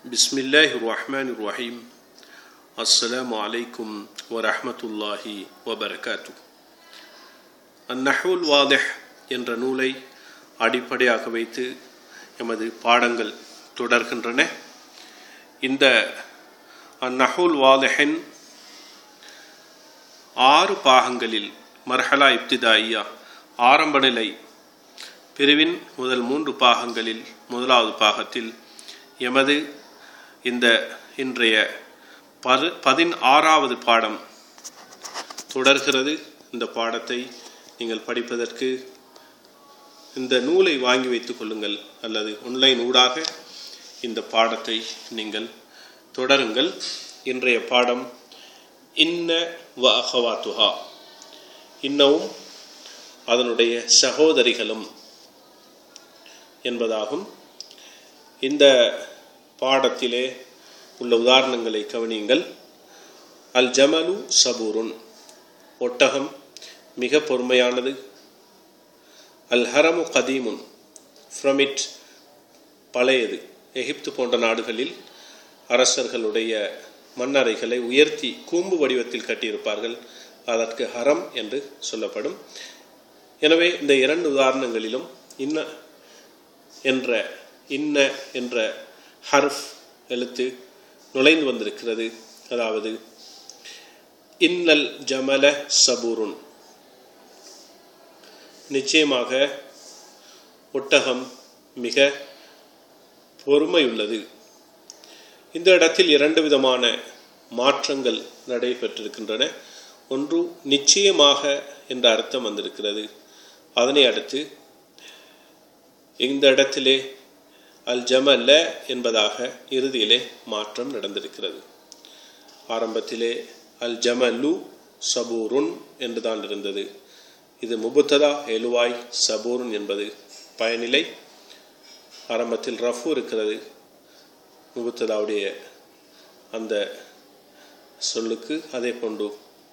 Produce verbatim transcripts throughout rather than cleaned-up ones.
பிஸ்மில்லாஹி ரஹ்மானிர் ரஹீம். அஸ்ஸலாமு அலைக்கும் வரஹ்மத்துல்லாஹி வபரகாத்து. அந்நஹ்வுல் வாதிஹ் என்ற நூலை அடிப்படையாக வைத்து எமது பாடங்கள் தொடர்கின்றன. இந்த அந்நஹ்வுல் வாதிஹின் ஆறு பாகங்களில் மர்ஹலா இப்திதாயியா ஆரம்ப நிலை பிரிவின் முதல் மூன்று பாகங்களில் முதலாவது பாகத்தில் எமது இந்த இன்றைய பது பதினாறாவது பாடம் தொடர்கிறது. இந்த பாடத்தை நீங்கள் படிப்பதற்கு இந்த நூலை வாங்கி வைத்துக் கொள்ளுங்கள் அல்லது ஆன்லைன் ஊடாக இந்த பாடத்தை நீங்கள் தொடருங்கள். இன்றைய பாடம் இன்ன வ அஹவாத்துஹா, இன்னவும் அதனுடைய சகோதரிகளும் என்பதாகும். இந்த பாடத்திலே உள்ள உதாரணங்களை கவனியுங்கள். அல் ஜமலு சபூருன், ஒட்டகம் மிக பொறுமையானது. அல் ஹரமு கதீமுன், ஃப்ரம் இட், பழையது. எகிப்து போன்ற நாடுகளில் அரசர்களுடைய மண்ணறைகளை உயர்த்தி கூம்பு வடிவத்தில் கட்டியிருப்பார்கள். அதற்கு ஹரம் என்று சொல்லப்படும். எனவே இந்த இரண்டு உதாரணங்களிலும் இன்ன என்ற இன்ன என்ற ஹர்ஃப் எழுத்து நுழைந்து வந்திருக்கிறது. அதாவது இன்னல் ஜமல சபூருன், நிச்சயமாக ஒட்டகம் மிக பொறுமையுள்ளது. இந்த இடத்தில் இரண்டு விதமான மாற்றங்கள் நடைபெற்றிருக்கின்றன. ஒன்று, நிச்சயமாக என்ற அர்த்தம் வந்திருக்கிறது. அதனை அடுத்து இந்த இடத்திலே அல் ஜமல்ல என்பதாக இறுதியிலே மாற்றம் நடந்திருக்கிறது. ஆரம்பத்திலே அல் ஜமலு சபூருன் என்றுதான் இருந்தது. இது முபுத்ததா எழுவாய், சபூருன் என்பது பயனிலை. ஆரம்பத்தில் ரஃபு இருக்கிறது. முபுத்ததாவுடைய அந்த சொல்லுக்கு அதே போன்று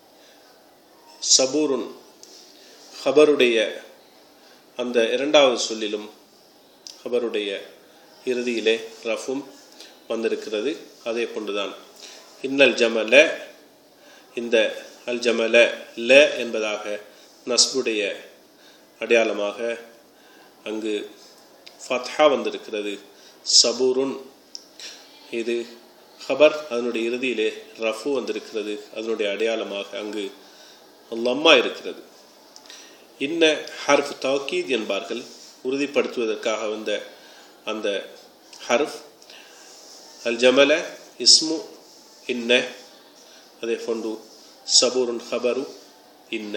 சபூருன் ஹபருடைய அந்த இரண்டாவது சொல்லிலும் ஹபருடைய இறுதியிலே ரஃபும் வந்திருக்கிறது. அதே போன்றுதான் இன்னல் ஜமல, இந்த அல் ஜமல ல என்பதாக நஸ்புடைய அடையாளமாக அங்கு ஃபத்ஹா வந்திருக்கிறது. சபூருன், இது ஹபர், அதனுடைய இறுதியிலே ரஃபு வந்திருக்கிறது. அதனுடைய அடையாளமாக அங்கு லம்மா இருக்கிறது. இன்ன ஹர்ஃப் தௌகீத் என்பார்கள். உறுதிப்படுத்துவதற்காக வந்த அந்த ஹர்ஃப். அல் ஜமல இஸ்மு இன்ன, அதே போன்று சபூருன் ஹபரு இன்ன.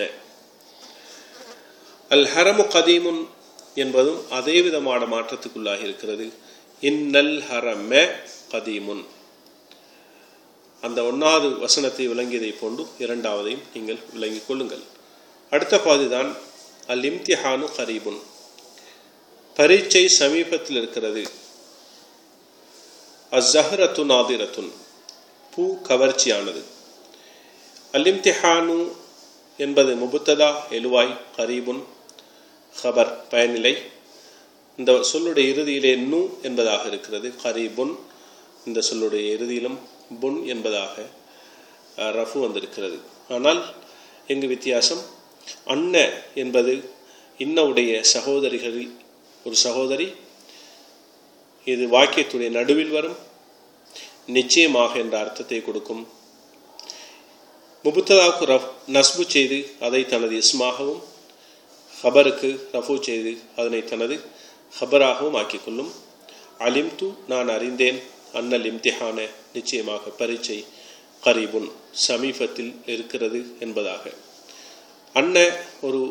அல் ஹரமு கதீமுன் என்பதும் அதே விதமான மாற்றத்துக்குள்ளாகி இருக்கிறது. இன்னல் ஹரம கதீமுன், அந்த ஒன்றாவது வசனத்தை விளங்கியதை போன்று இரண்டாவதையும் நீங்கள் விளங்கிக் கொள்ளுங்கள். அடுத்த பாதிதான் அல் இம்திஹானு கரீபுன், பரீட்சை சமீபத்தில் இருக்கிறது. அஸ்ஸஹ்ரத்து நாதிரத்துன், பூ கவர்ச்சியானது. அல் இம்திஹானு என்பது முபுத்ததா எழுவாய், கரீபுன் ஹபர் பயனிலை. இந்த சொல்லுடைய இறுதியிலே நு என்பதாக இருக்கிறது. கரீபுன், இந்த சொல்லுடைய இறுதியிலும் புன் என்பதாக ரஃபு வந்திருக்கிறது. ஆனால் எங்கு வித்தியாசம்? அன்ன என்பது இன்னவுடைய சகோதரிகளில் ஒரு சகோதரி. இது வாக்கியத்துடைய நடுவில் வரும். நிச்சயமாக என்ற அர்த்தத்தை கொடுக்கும். முபுத்ததாவுக்கு ரஃப் நஸ்பு செய்து அதை தனது இஸ்மாகவும், ஹபருக்கு ரஃபு செய்து அதனை தனது ஹபராகவும் ஆக்கிக்கொள்ளும். அலிம்து, நான் அறிந்தேன். அன்னல் இம்திஹான, நிச்சயமாக பரீட்சை, கரீபுன் சமீபத்தில் இருக்கிறது என்பதாக. அன்ன ஒரு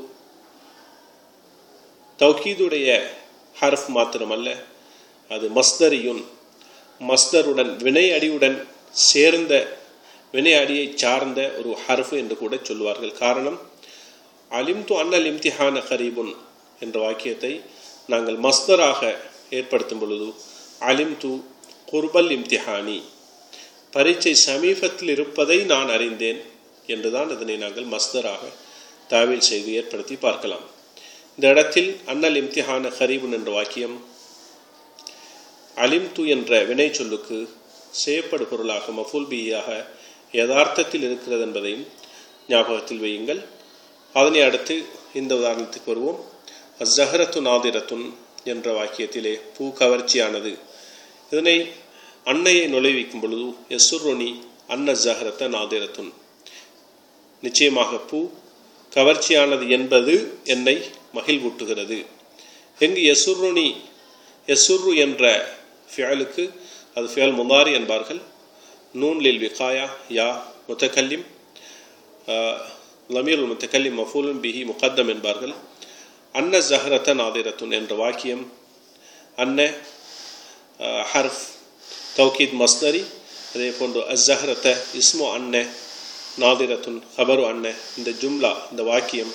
தௌகீதுடைய ஹர்ஃப் மாத்திரமல்ல, அது மஸ்தரியுன், மஸ்தருடன் வினை அடியுடன் சேர்ந்த, வினை அடியை சார்ந்த ஒரு ஹர்ஃப் என்று கூட சொல்வார்கள். காரணம், அலிம்து அன்னல் இம்திஹான கரீபுன் என்ற வாக்கியத்தை நாங்கள் மஸ்தராக ஏற்படுத்தும் பொழுது அலிம்து குர்பல் இம்திஹானி, பரீட்சை சமீபத்தில் இருப்பதை நான் அறிந்தேன் என்றுதான் இதனை நாங்கள் மஸ்தராக தாவீல் செய்து ஏற்படுத்தி பார்க்கலாம். இந்த இடத்தில் அன்னல் இம்திஹான கரீபுன் என்ற வாக்கியம் அலிம்து என்ற வினை சொல்லுக்கு செய்யப்படு பொருளாக மஃபூல் பிஹியாக யதார்த்தத்தில் இருக்கிறது என்பதையும் ஞாபகத்தில் வையுங்கள். அதனை அடுத்து இந்த உதாரணத்துக்கு வருவோம். அஸ்ஸஹரத்து நாதிரத்துன் என்ற வாக்கியத்திலே பூ கவர்ச்சியானது. இதனை அன்னையை நுழைவிக்கும் பொழுது யசுர்ருனி அன்ன ஜஹரத்த நாதிரத்துன், நிச்சயமாக பூ கவர்ச்சியானது என்பது என்னை மகிழ்வூட்டுகிறது. எங்கு யசுர்ருனி யசுர்ரு என்ற ஃபியலுக்கு அது ஃபியல் முதாரி என்பார்கள். நூன் லில் விகாயா யா முத்தகல்லிம், லமீர் முத்தகல்லிம் மஃபூலுன் பிஹி முகத்தம் என்பார்கள். அன்ன ஜஹரத்த நாதிரத்துன் என்ற வாக்கியம் அன்ன ஹர்ஃப் தௌகீத் மஸ்தரி, அதே போன்று அஸ்ஸஹரத்த இஸ்மு அன்ன நாதிரத்துன் ஹபரு அன்ன, இந்த ஜும்லா இந்த வாக்கியம்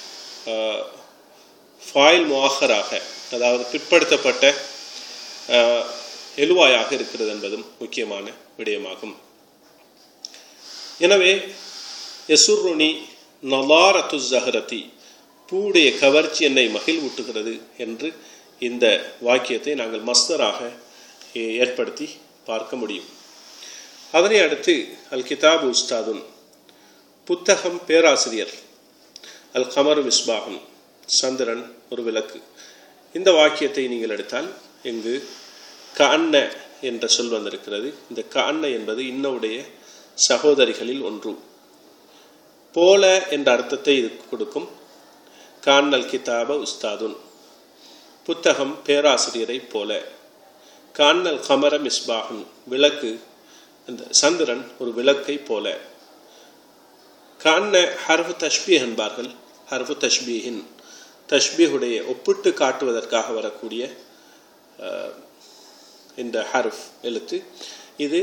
ஃபாயில் முஆஹராக, அதாவது பிற்படுத்தப்பட்ட எழுவாயாக இருக்கிறது என்பதும் முக்கியமான விடயமாகும். எனவே யசுர்ருனி நலாரத்து ஜஹரதி, பூடைய கவர்ச்சி என்னை மகிழ்வூட்டுகிறது என்று இந்த வாக்கியத்தை நாங்கள் மஸ்தராக ஏற்படுத்தி பார்க்க முடியும். அதனை அடுத்து அல் கிதாபு உஸ்தாதுன், புத்தகம் பேராசிரியர், அல் கமரு மிஸ்பாகுன் சந்திரன் ஒரு விளக்கு. இந்த வாக்கியத்தை நீங்கள் எடுத்தால் இங்கு கஅன்ன என்ற சொல் வந்திருக்கிறது. இந்த கஅன்ன என்பது இன்னவுடைய சகோதரிகளில் ஒன்று. போல என்ற அர்த்தத்தை இது கொடுக்கும். கான்னல் கிதாப உஸ்தாதுன், புத்தகம் பேராசிரியரை போல. கான்னல் கமர மிஸ்பாகுன், விளக்கு, அந்த சந்திரன் ஒரு விளக்கை போல. கான்ன ஹர்ஃபு தஷ்பீஹ் என்பார்கள். ஹர்ஃபு தஷ்பீஹின், தஷ்பீஹுடைய ஒப்பிட்டு காட்டுவதற்காக வரக்கூடிய இந்த ஹர்ஃப் எழுத்து. இது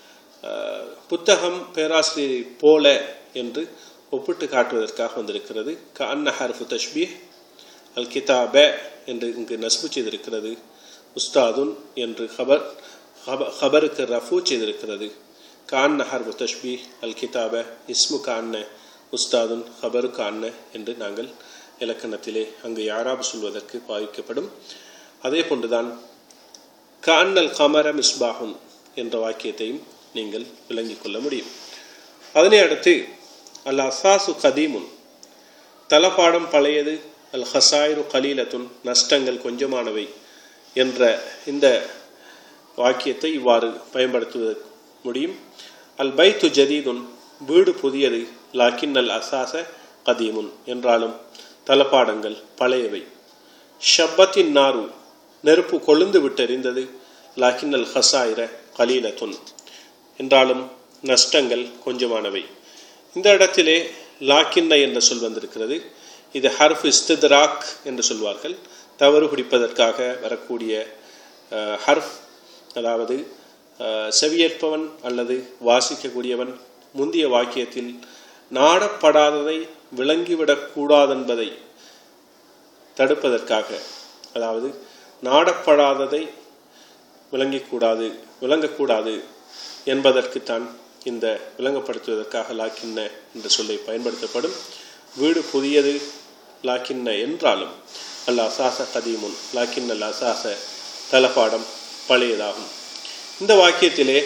புத்தகம் பேராசிரியரை போல என்று ஒப்பிட்டு காட்டுவதற்காக வந்திருக்கிறது. கஅன்ன ஹர்ஃபு தஷ்பீஹ். அல் கிதாப என்று இங்கு நஸ்பு செய்திருக்கிறது. உஸ்தாதுன் என்று ஹபர் ஹபருக்கு ரஃபூ செய்திருக்கிறது. கஅன்ன ஹர்ஃபு தஷ்பீஹ் அல் கிதாப இஸ்மு கஅன்ன உஸ்தாதுன் ஹபரு கஅன்ன என்று நாங்கள் இலக்கணத்திலே அங்கு யாராப் சொல்வதற்கு பாவிக்கப்படும். அதே போன்றுதான் கஅன்னல் கமர மிஸ்பாகுன் என்ற வாக்கியத்தையும் நீங்கள் விளங்கிக் கொள்ள முடியும். அதனை அடுத்து அல் அசாசு கதீமுன், தலப்பாடம் பழையது. அல் ஹசாயிரு கலீலத்துன், நஷ்டங்கள் கொஞ்சமானவை என்ற இந்த வாக்கியத்தை இவ்வாறு பயன்படுத்துவதற்கு முடியும். அல் பைத்து ஜதீதுன், வீடு புதியது. லாக்கின் அல் அசாச கதீமுன், என்றாலும் தலப்பாடங்கள் பழையவை. ஷப்பத்தின் நாரு, நெருப்பு கொழுந்து விட்டெறிந்தது. லாக்கின் அல் ஹசாயிர கலீலத்துன், என்றாலும் நஷ்டங்கள் கொஞ்சமானவை. இந்த இடத்திலே லாக்கின்ன என்ற சொல் வந்திருக்கிறது. இது ஹர்ஃப் இஸ்தித்ராக் என்று சொல்வார்கள். தவறு பிடிப்பதற்காக வரக்கூடிய ஹர்ஃப், அதாவது செவியேற்பவன் அல்லது வாசிக்கக்கூடியவன் முந்திய வாக்கியத்தில் நாடப்படாததை விளங்கிவிடக்கூடாதென்பதை தடுப்பதற்காக, அதாவது நாடப்படாததை விளங்கக்கூடாது விளங்கக்கூடாது என்பதற்குத்தான் இந்த விளங்கப்படுத்துவதற்காக லாக்கின்ன என்ற சொல்லை பயன்படுத்தப்படும். வீடு புதியது லாக்கின்ன என்றாலும் அல் அசாச கதீமுன், லாக்கின் அல் அசாச தலப்பாடம் பழையதாகும். இந்த வாக்கியத்திலே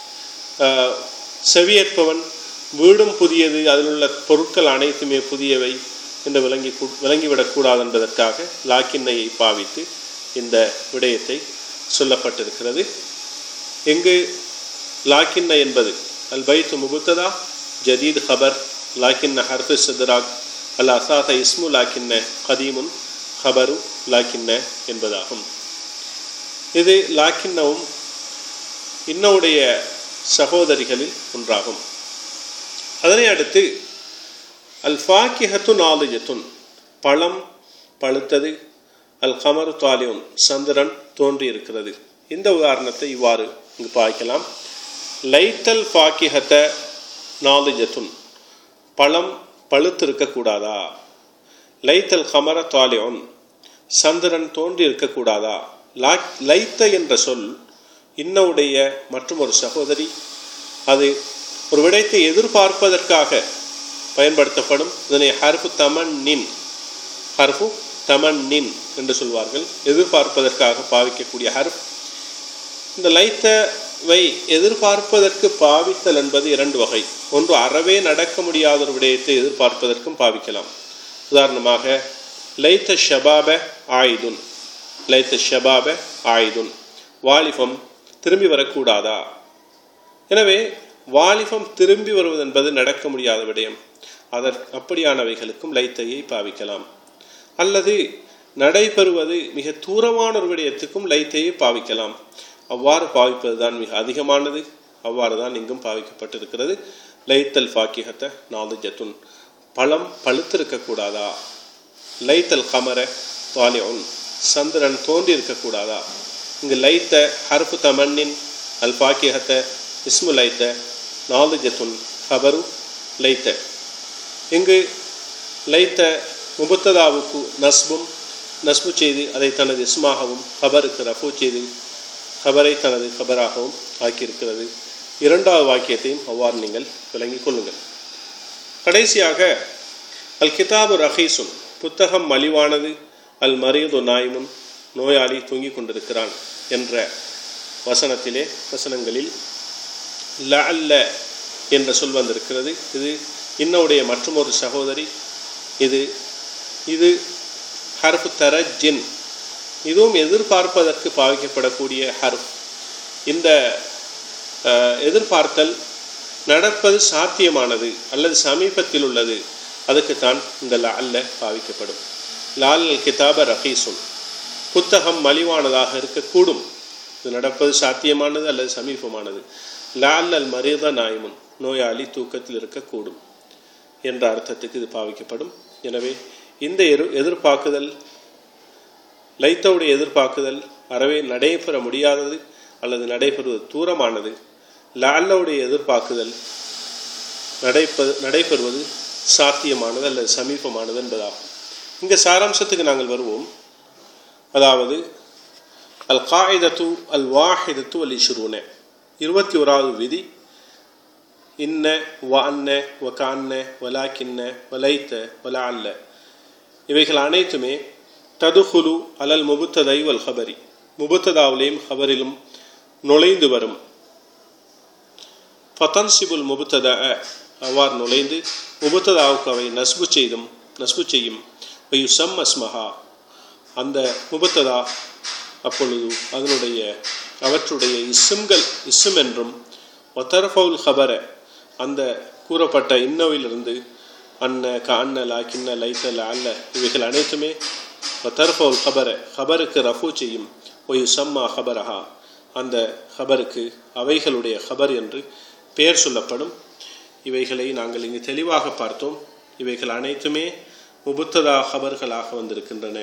செவியேற்பவன் வீடும் புதியது, அதில் உள்ள பொருட்கள் அனைத்துமே புதியவை என்று விளங்கி விளங்கிவிடக்கூடாது என்பதற்காக லாக்கின்னையை பாவித்து இந்த விடயத்தை சொல்லப்பட்டிருக்கிறது. எங்கு லாக்கின்ன என்பது அல் பைத்து முபுத்ததா, ஜதீத் ஹபர், லாக்கின்ன ஹர்ஃபு சித்ராக், அல் அசாத இஸ்மு லாக்கின்ன, கதீமுன் ஹபரு லாக்கின்ன என்பதாகும். இது லாக்கின்னவும் இன்னவுடைய சகோதரிகளில் ஒன்றாகும். அதனை அடுத்து அல் ஃபாக்கிஹத்து நாலிஜத்துன், பழம் பழுத்தது. அல் கமரு தாலியுன், சந்திரன் தோன்றியிருக்கிறது. இந்த உதாரணத்தை இவ்வாறு இங்கு பார்க்கலாம். லைத்தல் ஃபாக்கிஹத்த நாலிஜத்துன், பழம் பழுத்திருக்கக்கூடாதா. லைத்தல் கமர தாலியுன், சந்திரன் தோன்றி இருக்கக்கூடாதா. லைத்த என்ற சொல் இன்னவுடைய மற்றும் ஒரு சகோதரி. அது ஒரு விடயத்தை எதிர்பார்ப்பதற்காக பயன்படுத்தப்படும். இதனை ஹர்ஃபு தமன் நின், ஹர்ஃபு தமன் நின் என்று சொல்வார்கள். எதிர்பார்ப்பதற்காக பாவிக்கக்கூடிய ஹர்ஃப். இந்த லைத்தவை எதிர்பார்ப்பதற்கு பாவித்தல் என்பது இரண்டு வகை. ஒன்று அறவே நடக்க முடியாத ஒரு விடயத்தை எதிர்பார்ப்பதற்கும் பாவிக்கலாம். உதாரணமாக லைத்த ஷபாப ஆயுதுன், லைத்த ஷபாப ஆயுதுன், வாலிபம் திரும்பி வரக்கூடாதா. எனவே வாலிபம் திரும்பி வருவது என்பது நடக்க முடியாத விடயம். அதற் அப்படியானவைகளுக்கும் லைத்தையை பாவிக்கலாம். அல்லது நடைபெறுவது மிக தூரமான ஒரு விடயத்துக்கும் லைத்தையை பாவிக்கலாம். அவ்வாறு பாவிப்பது தான் மிக அதிகமானது. அவ்வாறு தான் இங்கும் பாவிக்கப்பட்டிருக்கிறது. லைத்தல் ஃபாக்கிஹத்த நாதிஜத்துன், பழம் பழுத்திருக்கக்கூடாதா. லைத்தல் கமர தாலிஉன், சந்திரன் தோன்றி இருக்கக்கூடாதா. இங்கு லைத்த ஹர்ஃபு தமன்னின், அல் ஃபாக்கிஹத்த இஸ்மு லைத்த, நாதிஜத்துன் ஹபரு லைத்த. இங்கு லைத்த முபத்ததாவுக்கு நஸ்பும், நஸ்பு செய்து அதை தனது இஸ்மாகவும், ஹபருக்கு ரஃபு செய்து ஹபரை தனது ஹபராகவும் ஆக்கியிருக்கிறது. இரண்டாவது வாக்கியத்தையும் அவ்வாறு நீங்கள் விளங்கிக் கொள்ளுங்கள். கடைசியாக அல் கிதாபு ரஹீசுன், புத்தகம் மலிவானது, அல் மரீது நாயிமுன், நோயாளி தூங்கிக் கொண்டிருக்கிறான் என்ற வசனத்திலே வசனங்களில் லஅல்ல என்ற சொல் வந்திருக்கிறது. இது இன்னுடைய மற்றொரு சகோதரி. இது இது ஹர்ஃபு தரஜின், இதுவும் எதிர்பார்ப்பதற்கு பாவிக்கப்படக்கூடிய ஹர்ஃப். இந்த எதிர்பார்த்தல் நடப்பது சாத்தியமானது அல்லது சமீபத்தில் உள்ளது, அதுக்குத்தான் இந்த லஅல்ல பாவிக்கப்படும். லால் கிதாப ரஹீசுன், புத்தகம் மலிவானதாக இருக்கக்கூடும், இது நடப்பது சாத்தியமானது அல்லது சமீபமானது. லஅல் அல் மரீத நாயிமுன், நோயாளி தூக்கத்தில் இருக்கக்கூடும் என்ற அர்த்தத்துக்கு இது பாவிக்கப்படும். எனவே இந்த எதிர்பார்க்குதல், லைத்தவுடைய எதிர்பார்க்குதல் அறவே நடைபெற முடியாதது அல்லது நடைபெறுவது தூரமானது. லஅல்லுடைய எதிர்பார்க்குதல் நடைபெ நடைபெறுவது சாத்தியமானது அல்லது சமீபமானது என்பதாகும். இங்கே சாராம்சத்துக்கு நாங்கள் வருவோம். அதாவது அல் காயிதத்து அல் வாஹிதத்து அல் இஷ்ரூன, இருபத்தி ஓராவது விதி. இன்ன வ அன்ன வ கான்ன வலாக்கின்ன வலைத்த வலஅல்ல, இவைகள் அனைத்துமே ததுகுலு அலல் முபுத்ததை வல் ஹபரி, முபுத்ததாவிலேயும் ஹபரிலும் நுழைந்து வரும். ஃபதன்சிபுல் முபுத்தத, அவ்வாறு நுழைந்து முபுத்ததாவுக்கு அவை நஸ்பு செய்தும் நஸ்பு செய்யும். வயுசம் அஸ்மஹா, அந்த முபுத்ததா அப்பொழுது அதனுடைய அவற்றுடைய இஸ்ம்கள் இஸ்ம் என்றும், ஒத்தரஃபவுல் ஹபர, அந்த கூறப்பட்ட இன்னவிலிருந்து அன்ன க அன்ன லாக்கின்ன லைத்த லஅல்ல, இவைகள் அனைத்துமே ஒத்தரஃபவுல் ஹபர, ஹபருக்கு ரஃபு செய்யும். ஒயுசம்மா ஹபரஹா, அந்த ஹபருக்கு அவைகளுடைய ஹபர் என்று பெயர் சொல்லப்படும். இவைகளை நாங்கள் இங்கு தெளிவாக பார்த்தோம். இவைகள் அனைத்துமே முபுத்ததா ஹபர்களாக வந்திருக்கின்றன.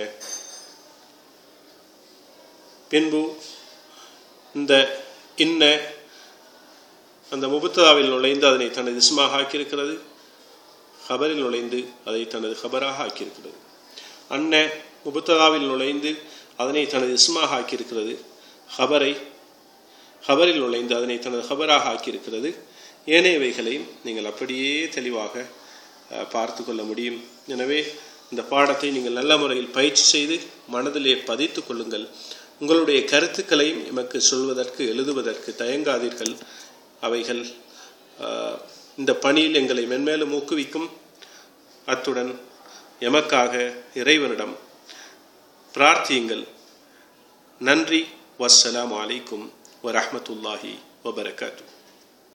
பின்பு இந்த இன்ன அந்த முபுத்ததாவில் நுழைந்து அதனை தனது இஸ்மாக ஆக்கியிருக்கிறது, ஹபரில் நுழைந்து அதை தனது ஹபராக ஆக்கியிருக்கிறது. அன்ன முபுத்ததாவில் நுழைந்து அதனை தனது இஸ்மாக ஆக்கியிருக்கிறது, ஹபரை ஹபரில் நுழைந்து அதனை தனது ஹபராக ஆக்கியிருக்கிறது. ஏனையவைகளையும் நீங்கள் அப்படியே தெளிவாக பார்த்து கொள்ள முடியும். எனவே இந்த பாடத்தை நீங்கள் நல்ல முறையில் பயிற்சி செய்து மனதிலே பதித்து கொள்ளுங்கள். உங்களுடைய கருத்துக்களையும் எமக்கு சொல்வதற்கு எழுதுவதற்கு தயங்காதீர்கள். அவைகள் இந்த பணியில் எங்களை மென்மேலும் ஊக்குவிக்கும். அத்துடன் எமக்காக இறைவனிடம் பிரார்த்தியுங்கள். நன்றி. வஸ்ஸலாமு அலைக்கும் வரஹ்மத்துல்லாஹி வபரகாத்துஹு.